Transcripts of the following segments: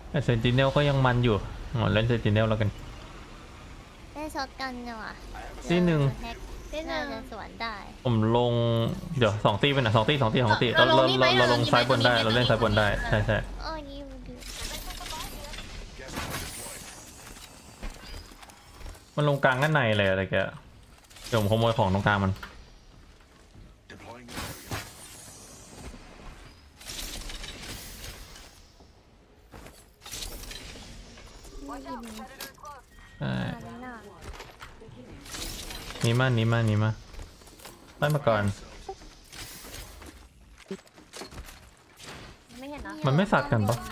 แต่เซนติเนลก็ยังมันอยู่เล่นเซนติเนลแล้วกันได้ช็อตกันเนี่ยว่ะที่หนึ่งที่หนึ่งจะสวนได้ผมลงเดี๋ยว2 ตีเป็นอ่ะ2 ตีเราลงซ้ายบนได้เราเล่นซ้ายบนได้ใช่โอ้ยนี่มันลงกลางด้านในเลยอะไรแกเดี๋ยวผมขโมยของตรงกลางมันนี่มาไล่มาก่อนไม่เห็นนะมันไม่สัดกันปะ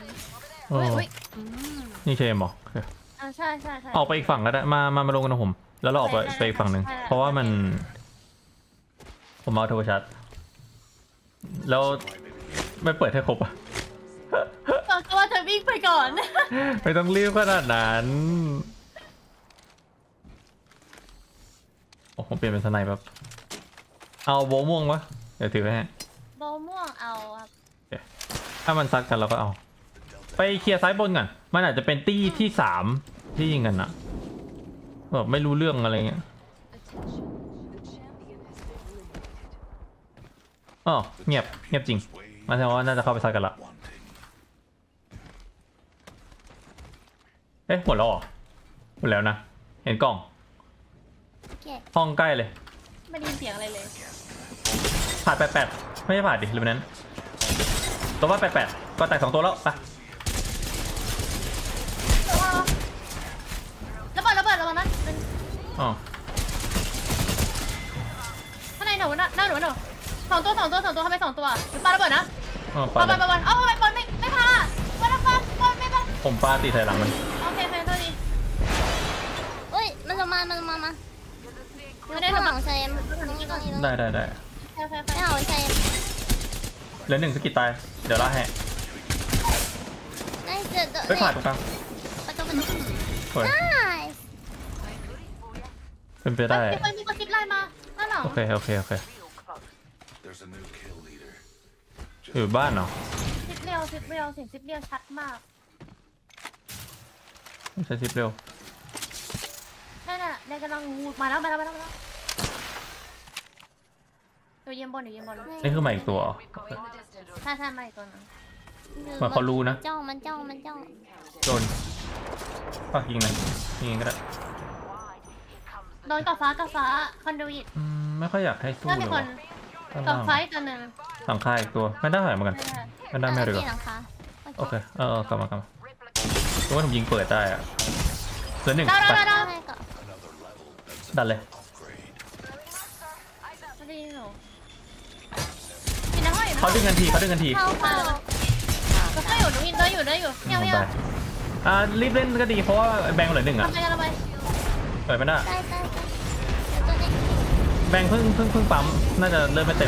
นี่เชมหรอใช่ออกไปอีกฝั่งก็ได้มาลงกันนะผมแล้วเราออกไปอีกฝั่งหนึ่งเพราะว่ามันผมเอาโทรชัดแล้วไม่เปิดให้ครบอ่ะก็ว่าเธอวิ่งไปก่อนไม่ต้องรีบขนาดนั้นโอ้ผมเปลี่ยนเป็นสไนแบบเอาโบม่วงวะเดี๋ยวถือไว้ให้โบม่วงเอาครับถ้ามันซัดกันเราก็เอาไปเคลียร์ซ้ายบนก่อนมันอาจจะเป็นตี้ที่3ที่ยิงกันนะแบบไม่รู้เรื่องอะไรเงี้ยอ๋อเงียบจริงมันแสดงว่าน่าจะเข้าไปซัดกันละเอ๊ะหมดแล้วเหรอหมดแล้วนะเห็นกล่องห้องใกล้เลยไม่ได้ยินเสียงอะไรเลยผ่าน88ไม่ใช่ผ่านดิหรือนั้นตัวว่า88ก็แตก2 ตัวแล้วไประเบิดระวังนะอ๋อข้างในหนูหน้าหนู2 ตัวทำไม2 ตัวปาระเบิดนะปาเอาไปบอลไม่พาบอลไม่พาผมปาตีใส่หลังมันโอเคโทษดีเฮ้ยมันลงมาไม่ได้ทำหลังเซมได้ไม่เอาเซมเหลือ1 สกิลตายเดี๋ยวล่าให้ไม่ผ่านตรงกลางเป็นไปได้มีคนคิดไล่มาโอเคอยู่บ้านเหรอซิปเรียวเสียงซิปเรียวชัดมากไม่ใช่ซิปเร็วนั่นน่ะเด็กกำลังมาแล้วตัวเยี่ยมบนนี่คือใหม่อีกตัวใช่ใหม่ตัวนึงมาเขารู้นะมันจ้องโดนปักยิงเลยยิงก็ได้โดนกับฟ้าคอนดูอิตไม่ค่อยอยากให้สู้เลยกับไฟตัวนึงหลังคาอีกตัวไม่ได้เหมือนกันไม่ได้เลยโอเคกลับมาเพราะว่าผมยิงเปิดได้อะเหลือ1ดันเลยเขาดึงกันทีเข้าอยู่หนูอินได้อยู่เงียบรีบเล่นก็ดีเพราะว่าแบงค์เหลือ1อ่ะเปิดไม่ได้แบงค์เพิ่งปั๊มน่าจะเริ่มไม่เต็ม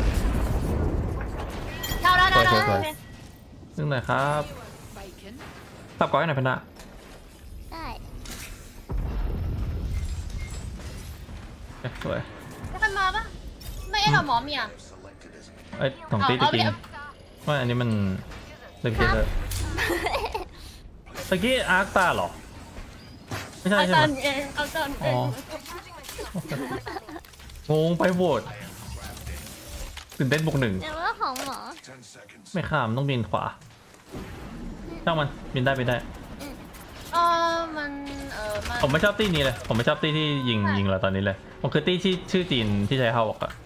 ได้ซึ่งไหนครับตับก้อยไหนพันดะได้สวยแล้วมันมาปะไม่หรอหมอเมียของตีตะกี้ว่าอันนี้มันเล็กๆเลยตะกี้อาร์คตาหรอไม่ใช่ใช่ไหมงงไปโหวตตื่นเต้น+1 แต่ว่าของหมอไม่ข้ามต้องบินขวาช่างมันบินได้มันผมไม่ชอบตีนี้เลยผมไม่ชอบตีที่ยิงเราตอนนี้เลยผมคือตีที่ชื่อจีนที่ใช้เข้าออกอะ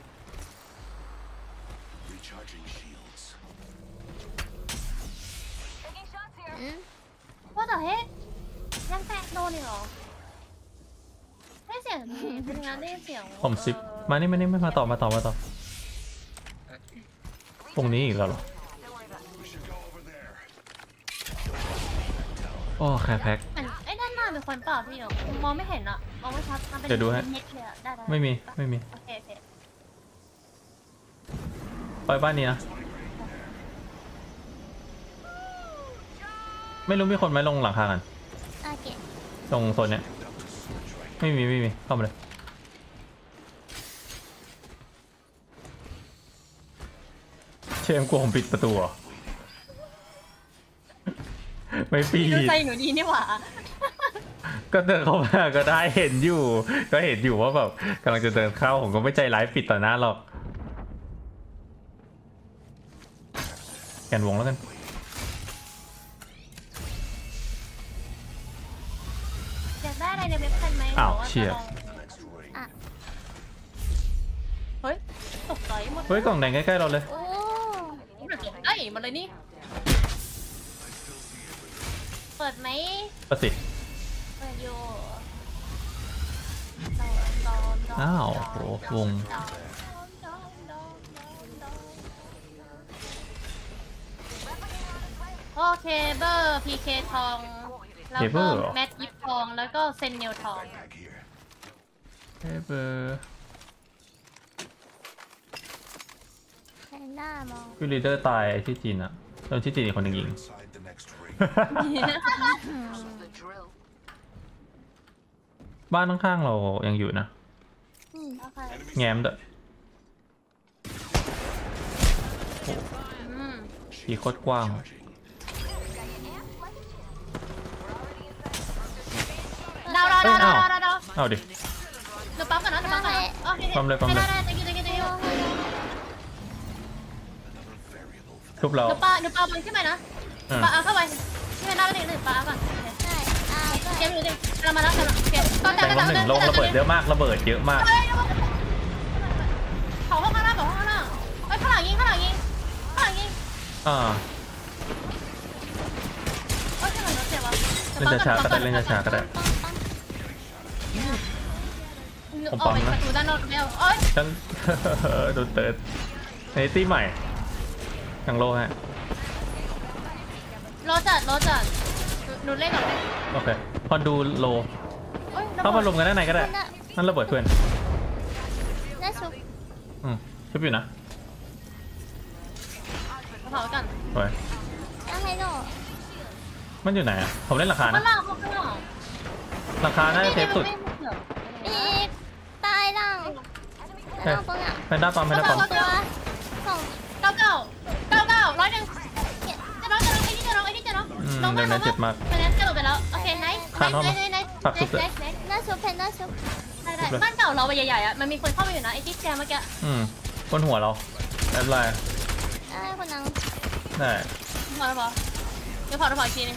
ว่าแต่เฮ้ยยังแตะโดนอีกเหรอได้เสียงเป็นงานได้เสียงผมซิปมานี่ไม่มาต่อตรงนี้อีกแล้วเหรอโอ้แค่แพ็คไอ้ด้านหน้าเป็นคนเปล่าพี่มองไม่เห็นอ่ะมองไม่ชัดเดี๋ยวดูฮะไม่มีโอเคไปบ้านนี้นะไม่รู้มีคนไหมลงหลังคากันตรงโซนเนี้ยไม่มีเข้ามาเลยเชมกลัวผมปิดประตูไม่ปีดูดใจหนูดีนี่หว่าก็เดินเข้ามาก็ได้เห็นอยู่ ก็เห็นอยู่ว่าแบบกำลังจะเดินเข้าผมก็ไม่ใจร้ายปิดต่อหน้าหรอกแกนวงแล้วกันอยากได้อะไรในเว็บไซต์ไหมอ้าวหรืเชี่ยจะลองอ่ะเฮ้ยตกใจหมดเฮ้ยกล่องแดงใกล้ๆเราเลยโอ้เอ้ยมาเลยนี่เปิดไหมประสิทธิ์เปิดอยู่อ้าวโหวงโอเคเบอร์พีเคทองแล้วก็แมทยิปทองแล้วก็เซนเนลทองเฮ้ยเบอร์แพนด้ามองคือลีดเดอร์ตายที่จีนอะแล้วที่จีนอีกคนหนึ่งยิง บ้านข้างๆเรายังอยู่นะ แง้มเด้อทีโคตรกว้างดาวเอาดิเดี๋ยวปั๊มก่อนนะเดี๋ยวปั๊มก่อนนะโอเคปั๊มเลยปั๊มเลยได้ thank you ทุบเราเดี๋ยวปลาบนขึ้นไปนะปลาเอาเข้าไปที่เป็นหน้าแล้วหนึ่งปลาก่อนเกมอยู่ดิเรามาแล้วกันเกมตอนแต่งลงหนึ่งลงระเบิดเยอะมากระเบิดเยอะมากเผาห้องข้างหน้าเผาห้องข้างหน้าเอ้ยข้างหลังยิงอ่าเอ้ยข้างหลังรถเจ็บวะเล่นช้าๆก็ได้เล่นช้าๆก็ได้ ผมอปั๊อกมไปนะประตูด้านนอกแล้วเอ้ยฉัน โดนเติร์ดในตี้ใหม่ยังโลฮะรถจัดหนูเล่นก่อนเลยโอเค พอดูโลเอ้ยเข้ามารวมกันด้านในก็ได้ นั่นระเบิดเพื่อนได้ชุบชุบอยู่นะเผากันไปได้ให้โน่มันอยู่ไหนอ่ะ ผมเล่นราคาข้านะงล่างข้างล่างราคาน่าจะเซฟสุดอีกตายล่างเฮ้ยแพนด้าปั๊มแพนด้าปั๊มตัว9 100ไอ้นี่จะน้องเดี๋ยวนั้นเจ็บมากไปแล้วจะหลุดไปแล้วโอเคไหนคานเข้ามาปักสุดเลยน่าชุบเพนน่าชุบได้บ้านเก่าเราใบใหญ่ๆอ่ะมันมีคนเข้ามาอยู่นะไอ้ที่แจมเมื่อกี้บนหัวเราแอบไลน์ได้คนนังได้พอแล้วพอเดี๋ยวพออีกทีนึง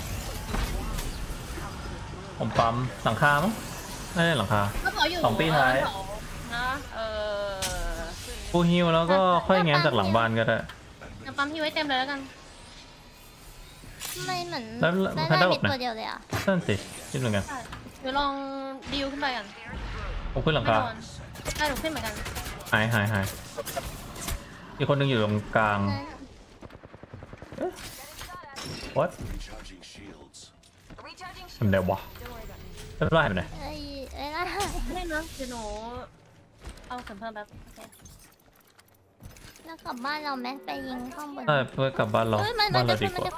ผมปั๊มหลังคามั้งไม่ได้หลังคาก็พออยู่สองตีท้ายนะฟูฮิวแล้วก็ค่อยแง้มจากหลังบ้านก็ได้เดี๋ยวปั๊มที่ไว้เต็มเลยแล้วกันไม่เหมือนแล้วแพนด้าหลบไหนตัวเดียวเลยอ่ะนั่นสิคิดเหมือนกันเดี๋ยวลองดิวขึ้นไปกันผมขึ้นหลังคาได้หนูขึ้นเหมือนกันหายอีกคนหนึงอยู่ตรงกลาง what ทำไงวะทำไรแบบไหนไม่นะเดี๋ยวหนูเอาเสริมเพิ่มแบบโอเคแล้วกลับบ้านเราแม็กไปยิงข้างบนใช่เพื่อกลับบ้านเราบ้านเราดีกว่า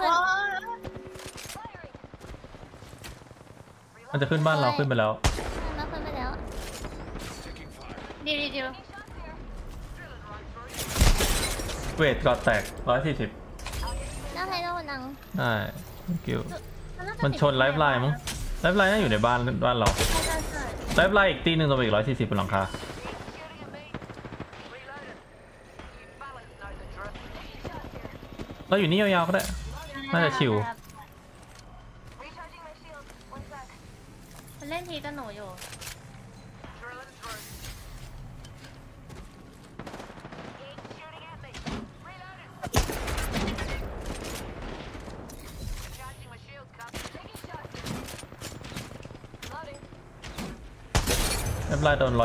มันจะขึ้นบ้านเราขึ้นไปแล้วแล้วขึ้นไปแล้วดีเวทกอดแตก140 น่าให้เรานังได้ thank you มันชนไลฟ์ไลน์มั้งไลฟ์ไลน์น่าอยู่ในบ้านเราไลฟ์ไลน์อีกตีหนึ่งตัวอีก140บนหลังคาเราอยู่นี่ยาวๆก็ได้น่าจะชิวเล่นทีกับหนูอยู่ไลฟ์ไลน์โดน120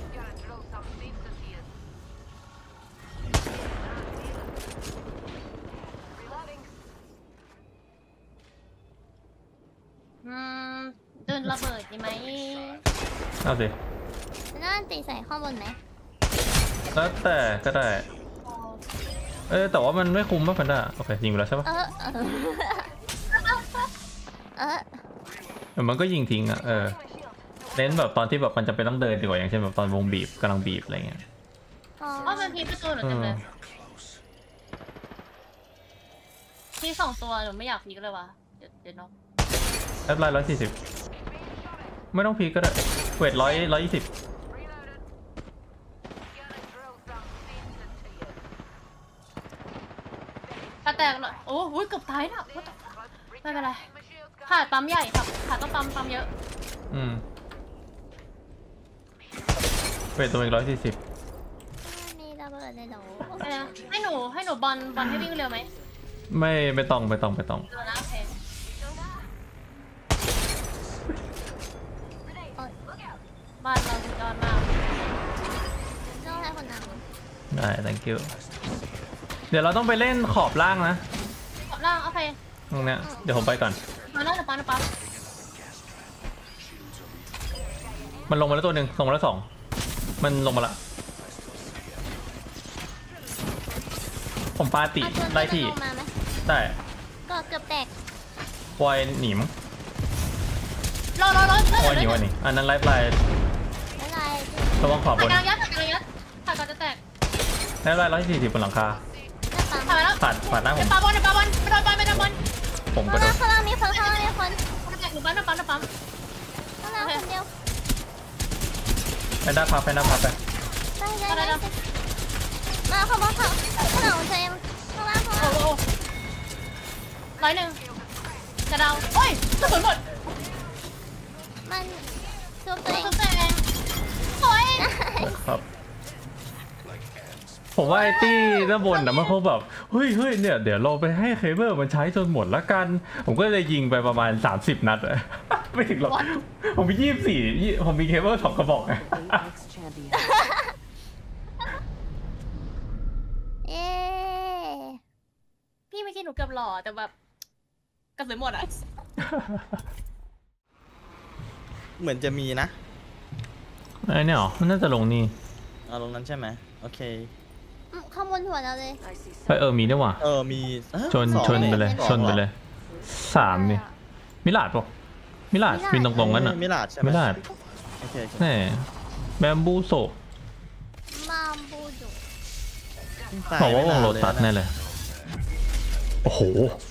เดินระเบิดดีไหมเอาสิน่าตีใส่ข้างบนไหมแล้วแต่ก็ได้แต่ว่ามันไม่คุ้มป่ะพันด้าโอเคยิงไปแล้วใช่ปะมันก็ยิงทิ้งอ่ะเน้นแบบตอนที่แบบมันจะเป็นต้องเดินดีกว่าอย่างเช่นแบบตอนวงบีบกำลังบีบอะไรเงี้ยอ๋อมันพีประตูหนูเต็มเลยพี2 ตัวหนูไม่อยากพีก็เลยว่ะเดี๋ดี๋ยวน้องแอปไลน์140ไม่ต้องพีคก็ได้เวท120 แตกเลยโอ้โหเกือบตายนะไม่เป็นไรขาดปั๊มใหญ่ครับขาดต้องปั๊มเยอะเวทตัวเอง140 มีระเบิดในหนูให้หนูบอลให้วิ่งเร็วไหมไม่ต้องเร็วนะโอเคบ้านเราสุดยอดมากต้องให้คนนำได้ thank you เดี๋ยวเราต้องไปเล่นขอบล่างนะขอบล่างโอเคตรงเนี้ยเดี๋ยวผมไปก่อนมาแล้วปั๊มมันลงมาแล้วตัวหนึ่งลงมาแล้ว2มันลงมาละผมปาติไล่ที่มาไหมได้ก็เกือบแตกวอยหนีมรอวอยหนีวอยหนีอันนั้นไลฟ์ไลน์อะไรระวังขวาบถ่ายนกำลังยัดถ่ายก่อนจะแตกไลฟ์ไลน์140บนหลังคาหน้าปั๊มถ่ายมาแล้วผ่านหน้าผมปาบอลไม่โดนบอลผมกระโดดข้างล่างมีคนข้างล่างมีคนแตกหนูปั๊มข้างล่างคนเดียวไปหน้าพับไปได้มาเขาบอกเขาข้างหลังเจมข้างล่างโอ้โห101จะดาวโอ้ยกระสุนหมดมันชุบตัวเองแตกโอ้ยครับ ผมว่าไอ้ตี้ด้านบนนะมันคงแบบเฮ้ยเนี่ยเดี๋ยวเราไปให้เคเบิลมันใช้จนหมดละกัน ผมก็เลยยิงไปประมาณ30 นัด ไม่ถึงหรอกผมมี24ผมมีเคเบิล2 กระบอกไงเอ๊พี่ไม่คิดหนูเกือบหล่อแต่แบบกระสุนหมดอ่ะเหมือนจะมีนะไอ้เนี่ยหรอมันน่าจะลงนี่เอาลงนั้นใช่ไหมโอเคข้างบนหัวเราเลยไปมีด้วยว่ะมีชนสองไปเลยสองชนไปเลย3นี่มิลาดปะมิลาดบินตรงๆนั้นอ่ะมิลาดใช่ไหมมิลาดโอเคแน่แบมบูโซมาบูดุบอกว่าวงโรตัสแน่เลยโอ้โห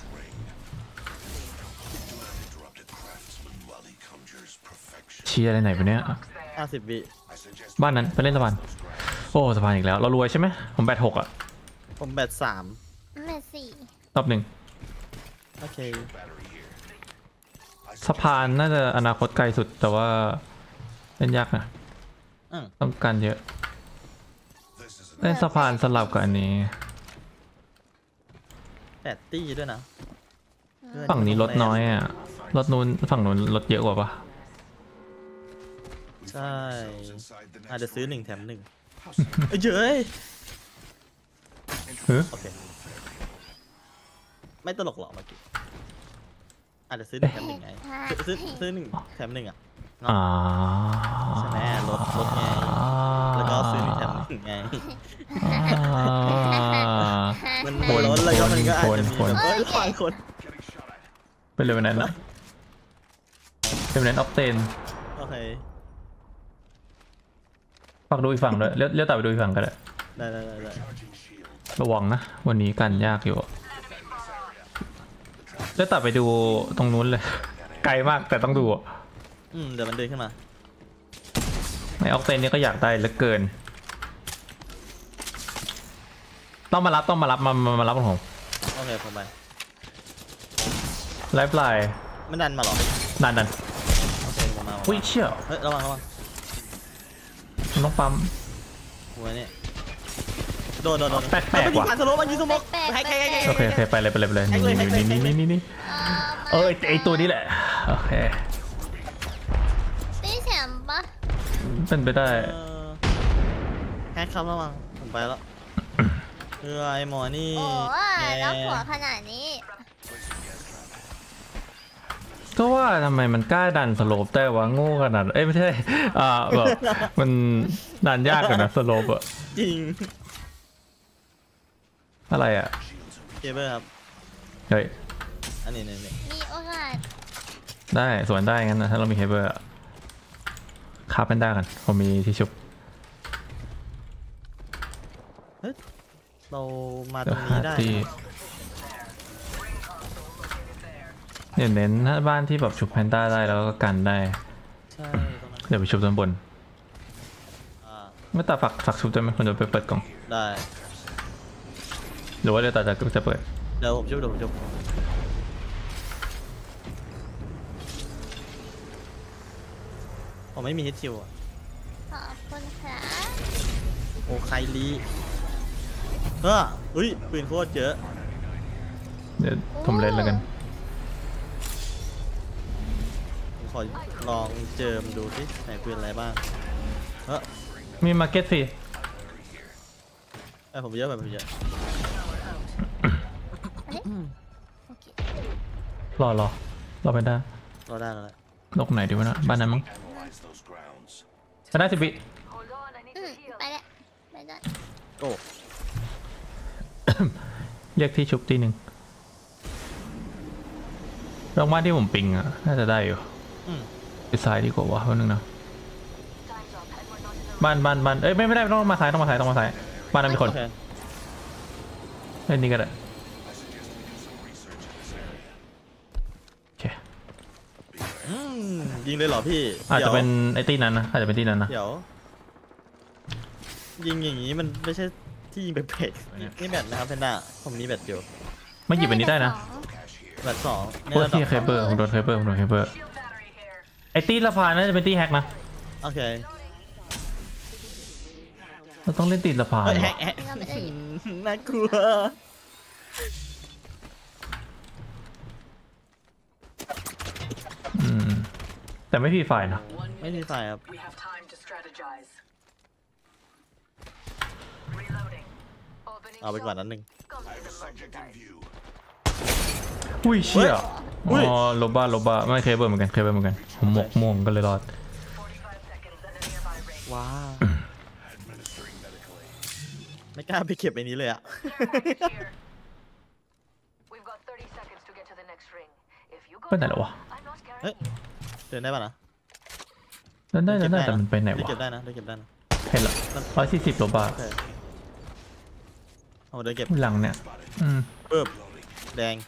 เชียร์อะไรไหนไปเนี้ย 50 วิบ้านนั้นไปเล่นสะพานโอ้สะพานอีกแล้วเรารวยใช่ไหมผมแบต6อ่ะผมแบต3 แม่สี่รอบหนึ่งโอเคสะพานน่าจะอนาคตไกลสุดแต่ว่าเล่นยากนะอืมต้องการเยอะเล่นสะพานสลับกับอันนี้ 8 ตี้ด้วยนะฝั่งนี้รถน้อยอ่ะรถนู้นฝั่งนู้นรถเยอะกว่าปะใช่อาจจะซื้อ1 แถม 1เยอะเฮ้ยโอเคไม่ตลกหรอกเมื่อกี้อาจจะซื้อ1 แถม 1ไงซื้อ1 แถม 1อ่ะอ่าใช่ไหมรถไงแล้วก็ซื้อ1 แถม 1ไงมันมีรถแล้วก็มันก็อาจจะมีแบบหลายคนเป็นเลยวันนั้นนะเป็นวันนั้นออฟเทนโอเคฝากดูอีกฝั่งด้วยเลี้ยวตัดไปดูอีกฝั่งก็ได้ได้ระวังนะวันนี้กันยากอยู่เลี้ยวตัดไปดูตรงนู้นเลย ไกลมากแต่ต้องดูอะเดี๋ยวมันเดินขึ้นมาในออกเทนนี่ก็อยากได้เหลือเกินต้องมารับมารับของผมโอเคผมไปไลฟ์ไลน์มันดันมาเหรอดันโอเคผมมาอุ้ยเชี่ยเฮ้ยระวังมันต้องปั๊มหัวเนี่ยโดนแปลกๆว่ะมันยิงผ่านสโลว์มันยิงสโมกแฮกโอเคไปเลยนี่ไอตัวนี้แหละโอเคตีเสียงปะเป็นไปได้แฮกครับระวังผมไปแล้วไอหมอนี่โอ้ยแล้วหัวขนาดนี้ก็ว่าทำไมมันกล้าดันสโลปได้วะโง่ขนาดเอ้ยไม่ใช่แบบมันดันยากกันนะสโลปอะจริงอะไรอะเคเบิลครับเฮ้ยอันนี้มีโอกาสได้สวนได้งั้นนะถ้าเรามีเฮเบอร์คาร์เพนด้ากันผมมีที่ชุบเรามาตรงนี้ได้ที่เนี่ยเน้นถ้าบ้านที่แบบชุบแพนด้าได้แล้วก็กันได้ใช่ตรงนั้นเดี๋ยวไปชุบด้านบนอ่าไม่ตาฝักชุบได้ไหมคนเดี๋ยวไปเปิดกล่องได้หรือว่าเดี๋ยวตาจะเปิดเดี๋ยวผมชุบผมไม่มีฮิตคิวอ่ะขอบคุณค่ะโอ้ไคลีอุ้ยปืนโคตรเยอะเดี๋ยวผมเล่นแล้วกันผมขอลองเจิมดูสิใส่ปืนอะไรบ้างมีมาร์เก็ตฟรีผมเยอะผมเยอะโอเครอไปได้รอได้แล้วลกไหนดีวะนะบ้านนั้นมั้งชนะ10 วิไปแล้วไปได้โอ้เรียกที่ชุบทีหนึ่งลองบ้านที่ผมปิงอ่ะน่าจะได้อยู่ ไปซ้ายดีกว่าวะแป๊บนึงนะบ้านเอ้ยไม่ได้ต้องมาซ้ายบ้านนั้นมีคนโอเคเล่นนี่ก็ได้โอเคยิงเลยเหรอพี่อาจจะเป็นไอ้ตีนั้นนะอาจจะเป็นตีนั้นนะเดี๋ยวยิงอย่างนี้มันไม่ใช่ที่ยิงเป็ดนี่แบตนะครับเพนด้าผมมีแบตอยู่ไม่หยิบอันนี้ได้นะแบต2 โอ้ยที่เคเบิลผมโดนเคเบิลไอ้ตีละพานน่าจะเป็นตีแฮกนะโอเคเราต้องเล่นตีละพานเฮ้ยว่ะแฮะน่ากลัวแต่ไม่พีไฟนะไม่มีไฟครับ We have time to strategize. เอาไปก่อนนั้นหนึ่งอุ้ยเชี่ยอุ้อ๋ยอโลบ้าไม่เคเบิลเหมือนกันผมหมกม่วงก็เลยรอด 45 seconds and a nearby ring. ว้าว ไม่กล้าไปเก็บไอ้นี้เลยอะ Here. We've got 30 seconds to get to the next ring. If you go ไปไหนแล้ววะ I'm not scaring เฮ้ย you. เดินได้ป่ะนะเล่นได้แต่มันไปไหนได้วะเก็บได้นะได้เก็บได้นะเห็นละ140โลบ้าโอเคเอาเดินเก็บหลังเนี่ยปึ๊บแดง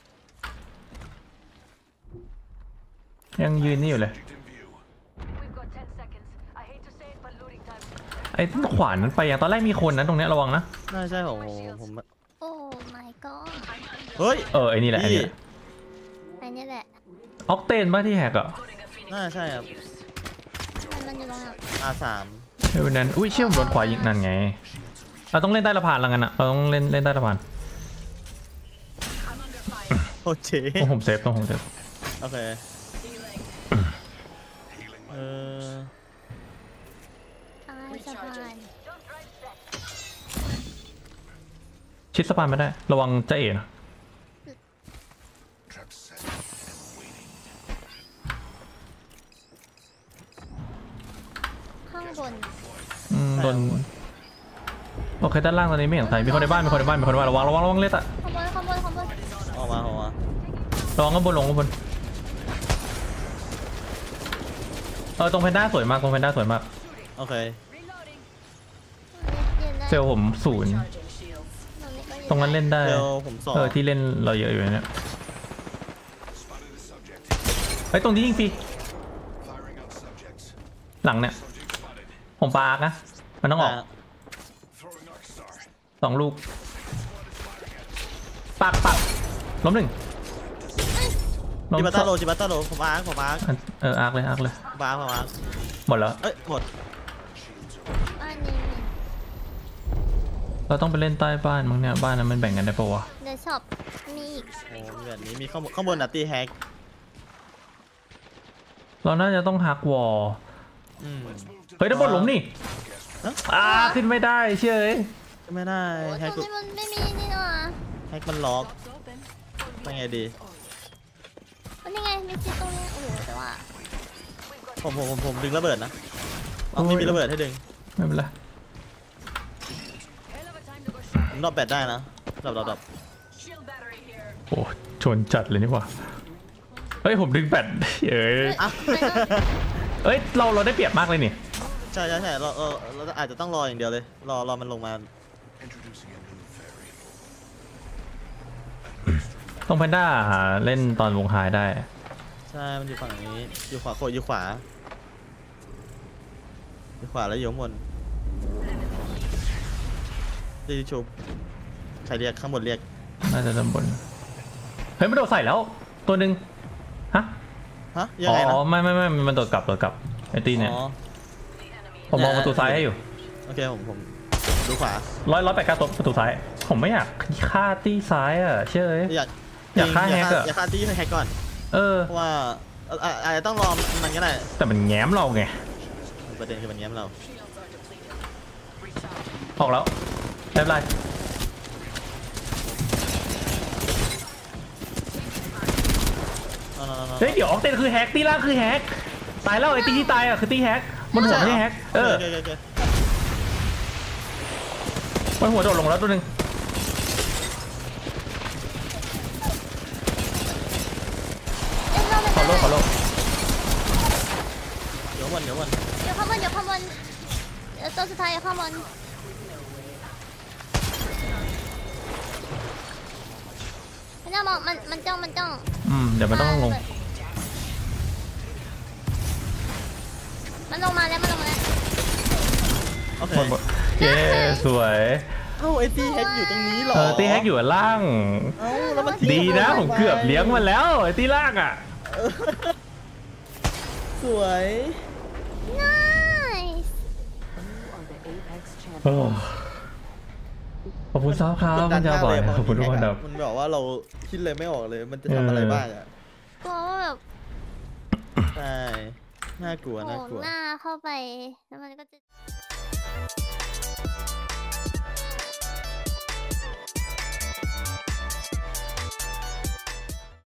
ยังยืนนี่อยู่เลย We've got 10 seconds. I hate to say it, but looting time. ไอ้ขวานนั้นไปอย่างตอนแรกมีคนนะตรงเนี้ยระวังนะน่าใช่ผมโอ้ my god เฮ้ยไอ้นี่แหละไอ้นี่แหละอันนี้แหละออกเตนบ้าที่แฮกอ่ะน่าใช่ครับมันอยู่ตรงนั้น R3 เฮ้ยวันนั้นอุ้ยเชี่ยผมโดนขวายิงนั่นไงเราต้องเล่นใต้สะพานแล้วกันอะเราต้องเล่นใต้สะพานโอ้เจ๊ต้องผมเซฟโอเคเออใต้สะพานชิดสะพานไม่ได้ระวังจะเอ๋นะข้างบนโดนโอเคด้านล่างตอนนี้ไม่เห็นใครมีคนในบ้านระวังเล็ดอะข้างบนออกมาระวังข้างบนลงข้างบนตรงเพนด้าสวยมากโอเคยืนได้เซลล์ผม0ตรงนั้นเล่นได้เดี๋ยวผมสองที่เล่นเราเยอะอยู่เนี่ยไอ้ตรงที่ยิงฟรีหลังเนี่ยผมปาร์กนะมันต้องออก2 ลูกปักล้ม 1ล้มจิบัตตาโลผมอาร์คอาร์คเลยผมอาร์คหมดแล้วเอ้ยหมดบ้านนี้เราต้องไปเล่นใต้บ้านมั้งเนี่ยบ้านนั้นมันแบ่งกันได้ปะวะเดี๋ยวช็อปมีอีกโอ้แบบนี้มีข้างบนนัตตี้แฮกเราน่าจะต้องฮักวอลเฮ้ยด้านบนหลุมนี่ขึ้นไม่ได้เชื่อเลยไม่ได้โอ้แฮตกรงนี้มันไม่มีนี่หรอแฮกมันล็อกเป็นไงดีมันยังไงมีชิดตรงนี้โอ้โหแต่ว่าผมดึงระเบิดนะไม่มีระเบิดให้ดึงไม่เป็นไรผมดรอปแบตได้นะดรอป Shield battery here. โอ้ชนจัดเลยนี่หว่าเฮ้ยผมดึงแบตเอ้ยเราได้เปรียบมากเลยนี่ใช่เราอาจจะต้องรออย่างเดียวเลยรอมันลงมาตรงแพนด้าเล่นตอนวงไฮได้ใช่มันอยู่ฝั่งนี้อยู่ขวาโคอยู่ขวาอยู่ขวาแล้วอยู่ข้างบนตีชุบใครเรียกข้างบนเรียกน่าจะด้านบนเฮ้ยมันโดดใส่แล้วตัวหนึ่งฮะฮะยังไงนะอ๋อไม่มันโดดกลับไอตีเนี่ยอ๋อผมมองประตูซ้ายให้อยู่โอเคผมดูขวา 189ตัวประตูซ้ายผมไม่อยากฆ่าตีซ้ายอ่ะเชื่อเลย อยากฆ่าแฮกอะอยากฆ่าตีแฮกก่อนเออเพราะว่าอาจจะต้องรอมันก็ได้แต่มันแง้มเราไงประเด็นคือมันแง้มเราออกแล้วเรียบร้อยเฮ้ยเดี๋ยวออกเต้นคือแฮกตีล่างคือแฮกตายแล้วไอตีที่ตายอ่ะคือตีแฮกมันหัวไม่ใช่แฮกเออโอเคมันหัวโดดลงแล้วตัวหนึ่งเดี๋ยวเราไปขอโลเดี๋ยววันเดี๋ยวข้างบนตัวสุดท้ายอยู่ข้างบนมันจะมองมันจ้องเดี๋ยวมันต้องลงมันลงมาแล้วโอเคหมดเย้สวยเอ้าไอตีแฮกอยู่ตรงนี้เหรอตีแฮกอยู่ล่างเอ้าแล้วมันทิ้งดีนะผมเกือบเลี้ยงมันแล้วไอตีล่างอ่ะสวย nice โอ้ขอบคุณซับครับมันจะบ่อยขอบคุณทุกคนครับมันแบบว่าเราคิดเลยไม่ออกเลยมันจะทำอะไรบ้างอ่ะกลัวว่าแบบใช่น่ากลัวโผล่หน้าเข้าไปแล้วมันก็จะ